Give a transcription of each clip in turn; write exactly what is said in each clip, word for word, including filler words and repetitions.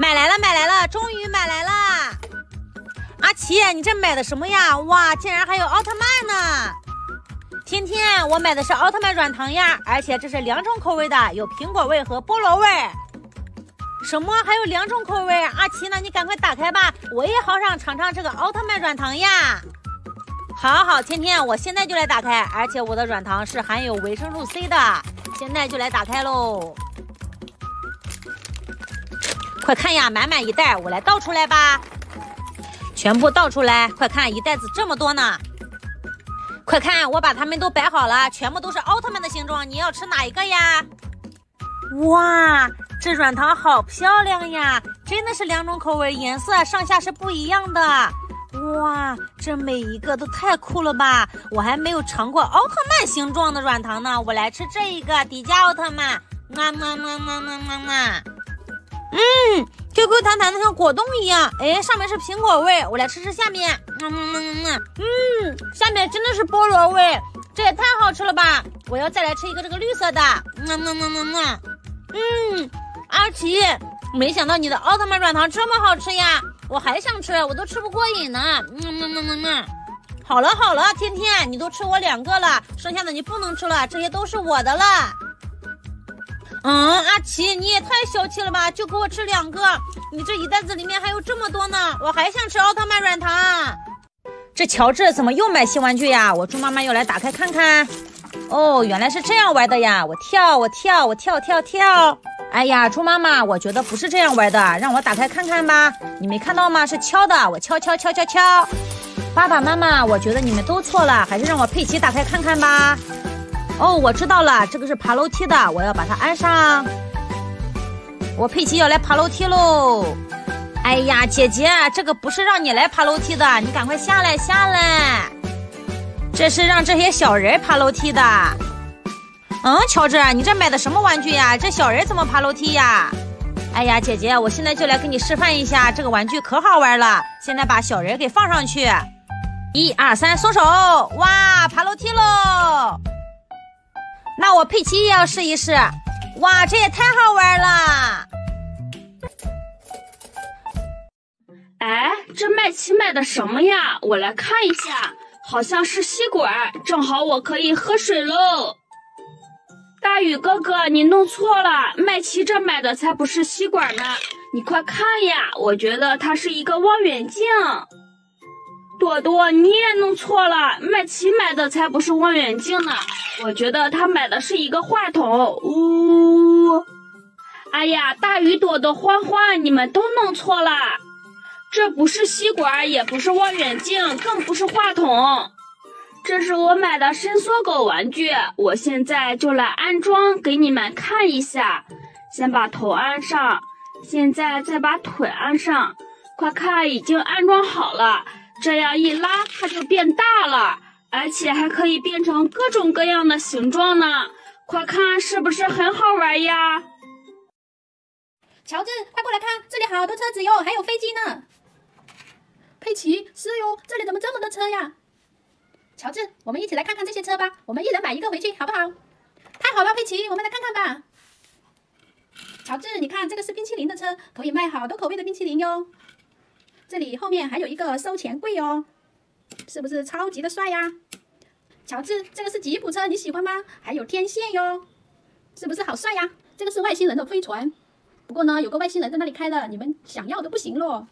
买来了，买来了，终于买来了！阿奇，你这买的什么呀？哇，竟然还有奥特曼呢！天天，我买的是奥特曼软糖呀，而且这是两种口味的，有苹果味和菠萝味。什么？还有两种口味？阿奇呢？你赶快打开吧，我也好想尝尝这个奥特曼软糖呀！好好，天天，我现在就来打开，而且我的软糖是含有维生素 C 的，现在就来打开喽！快看呀，满满一袋，我来倒出来吧。全部倒出来，快看，一袋子这么多呢！快看，我把它们都摆好了，全部都是奥特曼的形状，你要吃哪一个呀？哇，这软糖好漂亮呀！真的是两种口味，颜色上下是不一样的。哇，这每一个都太酷了吧！我还没有尝过奥特曼形状的软糖呢，我来吃这一个迪迦奥特曼，嘛嘛嘛嘛嘛嘛嘛。嗯 ，Q Q 弹弹的像果冻一样，哎，上面是苹果味，我来吃吃下面，嗯嗯嗯嗯，嗯，下面真的是菠萝味，这也太好吃了吧！我要再来吃一个这个绿色的，嗯嗯嗯嗯嗯，嗯，阿奇，没想到你的奥特曼软糖这么好吃呀，我还想吃，我都吃不过瘾呢，嗯嗯嗯嗯嗯。好了好了，天天，你都吃我两个了，剩下的你不能吃了，这些都是我的了。嗯，阿奇，你也太小气了吧，就给我吃两个，你这一袋子里面还有这么多呢，我还想吃奥特曼软糖。这乔治怎么又买新玩具呀？我猪妈妈要来打开看看。哦，原来是这样玩的呀，我跳我跳我跳跳跳。哎呀，猪妈妈，我觉得不是这样玩的，让我打开看看吧。你没看到吗？是敲的，我敲敲敲敲敲。爸爸妈妈，我觉得你们都错了，还是让我佩奇打开看看吧。哦，我知道了，这个是爬楼梯的，我要把它安上。我佩奇要来爬楼梯喽！哎呀，姐姐，这个不是让你来爬楼梯的，你赶快下来下来。这是让这些小人爬楼梯的。嗯，乔治，你这买的什么玩具呀？这小人怎么爬楼梯呀？哎呀，姐姐，我现在就来给你示范一下，这个玩具可好玩了。现在把小人给放上去，一二三，松手！哇，爬楼梯喽！那我佩奇也要试一试，哇，这也太好玩了！ 哎，这麦琪买的什么呀？我来看一下，好像是吸管，正好我可以喝水喽。大宇哥哥，你弄错了，麦琪这买的才不是吸管呢，你快看呀，我觉得它是一个望远镜。朵朵，你也弄错了，麦琪买的才不是望远镜呢，我觉得他买的是一个话筒。呜，哎呀，大鱼朵朵、欢欢，你们都弄错了，这不是吸管，也不是望远镜，更不是话筒，这是我买的伸缩狗玩具，我现在就来安装给你们看一下。先把头安上，现在再把腿安上，快看，已经安装好了。这样一拉，它就变大了，而且还可以变成各种各样的形状呢。快看，是不是很好玩呀？ 乔治，快过来看，这里好多车子哟，还有飞机呢。佩奇，是哟，这里怎么这么多车呀？乔治，我们一起来看看这些车吧，我们一人买一个回去，好不好？太好了，佩奇，我们来看看吧。乔治，你看，这个是冰淇淋的车，可以卖好多口味的冰淇淋哟。这里后面还有一个收钱柜哦，是不是超级的帅呀？乔治，这个是吉普车，你喜欢吗？还有天线哟，是不是好帅呀？这个是外星人的飞船，不过呢，有个外星人在那里开的，你们想要都不行咯。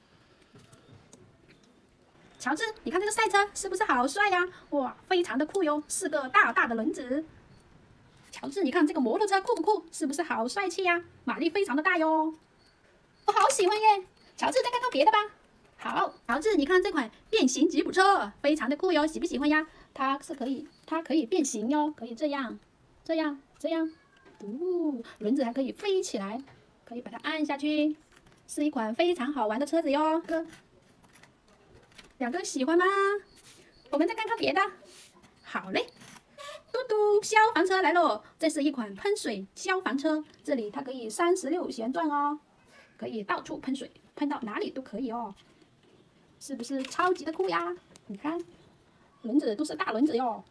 乔治，你看这个赛车是不是好帅呀？哇，非常的酷哟，四个大大的轮子。乔治，你看这个摩托车酷不酷？是不是好帅气呀？马力非常的大哟，我好喜欢耶。乔治，再看看别的吧。好，乔治，你看这款变形吉普车，非常的酷哟，喜不喜欢呀？它是可以，它可以变形哟，可以这样，这样，这样，哦，轮子还可以飞起来，可以把它按下去，是一款非常好玩的车子哟。哥，两个喜欢吗？我们再看看别的。好嘞，嘟嘟，消防车来喽！这是一款喷水消防车，这里它可以三十六旋转哦，可以到处喷水，喷到哪里都可以哦。是不是超级的酷呀？你看，轮子都是大轮子哟。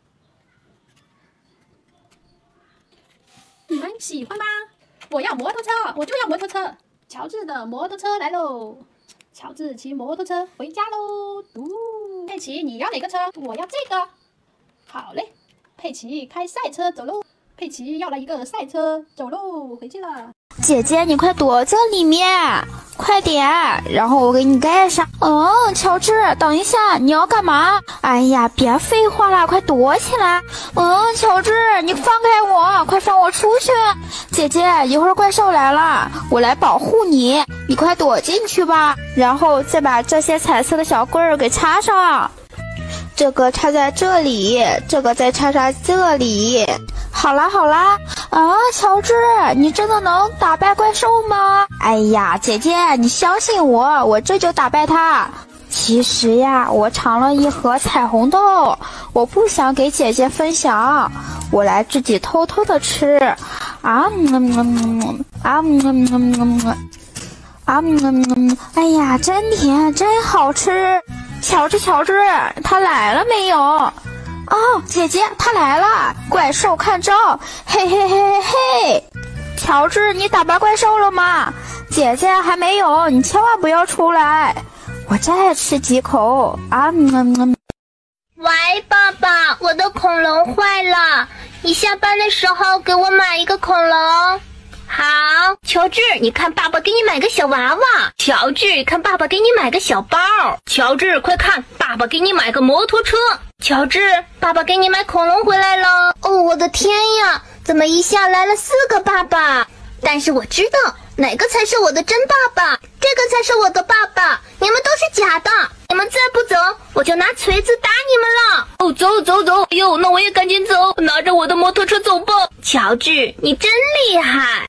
你们喜欢吗？我要摩托车，我就要摩托车。 乔治的摩托车来喽！乔治骑摩托车回家喽。呜，佩奇，你要哪个车？我要这个。好嘞，佩奇开赛车走喽。佩奇要了一个赛车，走喽，回去了。 姐姐，你快躲在里面，快点，然后我给你盖上。嗯，乔治，等一下，你要干嘛？哎呀，别废话了，快躲起来。嗯，乔治，你放开我，快放我出去。姐姐，一会儿怪兽来了，我来保护你，你快躲进去吧。然后再把这些彩色的小棍儿给插上。这个插在这里，这个再插在这里。好啦好啦，啊，乔治，你真的能打败怪兽吗？哎呀，姐姐，你相信我，我这就打败他。其实呀，我藏了一盒彩虹豆，我不想给姐姐分享，我来自己偷偷的吃。啊嗯嗯啊嗯嗯啊嗯，哎呀，真甜，真好吃。乔治，乔治，他来了没有？哦，姐姐，他来了！怪兽看招！嘿嘿嘿嘿嘿！乔治，你打败怪兽了吗？姐姐还没有，你千万不要出来！我再吃几口啊！嗯嗯。 喂，爸爸，我的恐龙坏了，你下班的时候给我买一个恐龙。好，乔治，你看爸爸给你买个小娃娃。乔治，看爸爸给你买个小包。乔治，快看，爸爸给你买个摩托车。乔治，爸爸给你买恐龙回来了。哦，我的天呀，怎么一下来了四个爸爸？但是我知道哪个才是我的真爸爸，这个才是我的爸爸，你们都是假的。你们再不走，我就拿锤子打你们了。哦，走走走，哎呦，那我也赶紧走，拿着我的摩托车走吧。乔治，你真厉害。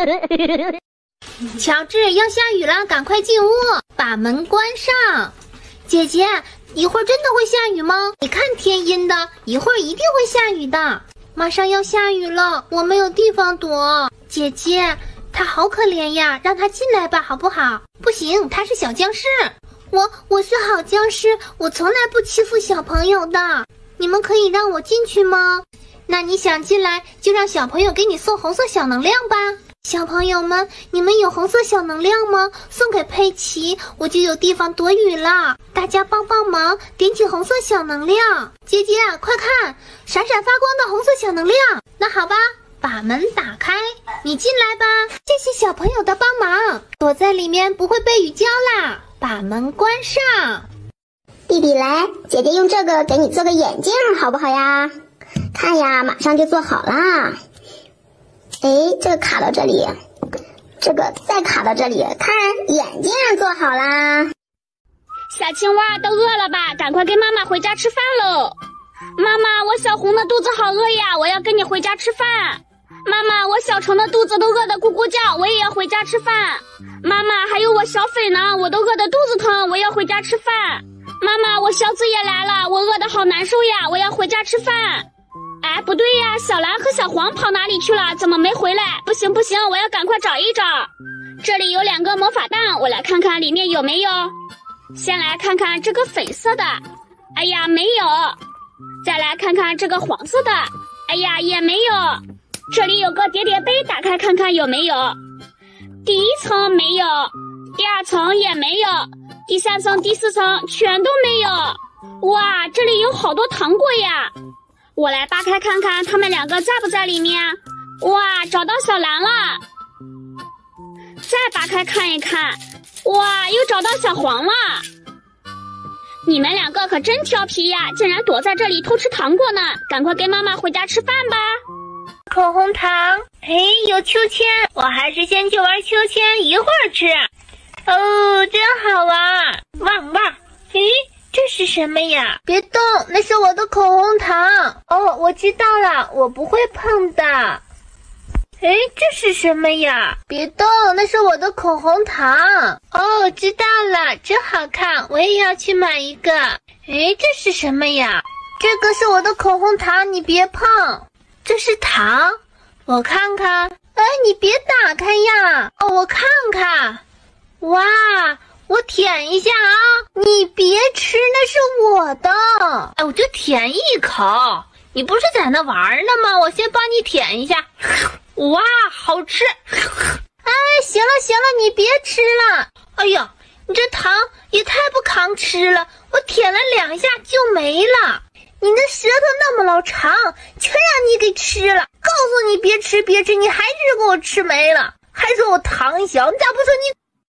乔治，要下雨了，赶快进屋，把门关上。姐姐，一会儿真的会下雨吗？你看天阴的，一会儿一定会下雨的。马上要下雨了，我没有地方躲。姐姐，他好可怜呀，让他进来吧，好不好？不行，他是小僵尸。我我是好僵尸，我从来不欺负小朋友的。你们可以让我进去吗？那你想进来，就让小朋友给你送红色小能量吧。小朋友们，你们有红色小能量吗？送给佩奇，我就有地方躲雨了。大家帮帮忙，点起红色小能量。姐姐，快看，闪闪发光的红色小能量。那好吧，把门打开，你进来吧。谢谢小朋友的帮忙，躲在里面不会被雨浇啦。把门关上。 弟弟来，姐姐用这个给你做个眼镜好不好呀？看呀，马上就做好啦。哎，这个卡到这里，这个再卡到这里，看眼镜做好啦。 小青蛙都饿了吧？赶快跟妈妈回家吃饭喽！妈妈，我小红的肚子好饿呀，我要跟你回家吃饭。妈妈，我小橙的肚子都饿得咕咕叫，我也要回家吃饭。妈妈，还有我小斐呢，我都饿得肚子疼，我要回家吃饭。妈妈，我小紫也来了，我饿得好难受呀，我要回家吃饭。哎，不对呀，小蓝和小黄跑哪里去了？怎么没回来？不行不行，我要赶快找一找。这里有两个魔法蛋，我来看看里面有没有。先来看看这个粉色的，哎呀，没有。再来看看这个黄色的，哎呀，也没有。这里有个叠叠杯，打开看看有没有。第一层没有，第二层也没有，第三层、第四层全都没有。哇，这里有好多糖果呀！我来扒开看看，他们两个在不在里面？哇，找到小蓝了。再扒开看一看，哇，又找到小黄了。你们两个可真调皮呀，竟然躲在这里偷吃糖果呢！赶快跟妈妈回家吃饭吧。 口红糖，哎，有秋千，我还是先去玩秋千，一会儿吃。哦，真好玩！汪汪！诶，这是什么呀？别动，那是我的口红糖。哦，我知道了，我不会碰的。诶，这是什么呀？别动，那是我的口红糖。哦，知道了，真好看，我也要去买一个。诶，这是什么呀？这个是我的口红糖，你别碰。这是糖，我看看。哎，你别打开呀！哦，我看看。哇，我舔一下啊！你别吃，那是我的。哎，我就舔一口。你不是在那玩呢吗？我先帮你舔一下。哇，好吃！ 哎，行了行了，你别吃了。哎呀，你这糖也太不抗吃了，我舔了两下就没了。你那舌头那么老长，全让你给吃了。告诉你别吃别吃，你还是给我吃没了，还说我糖小，你咋不说你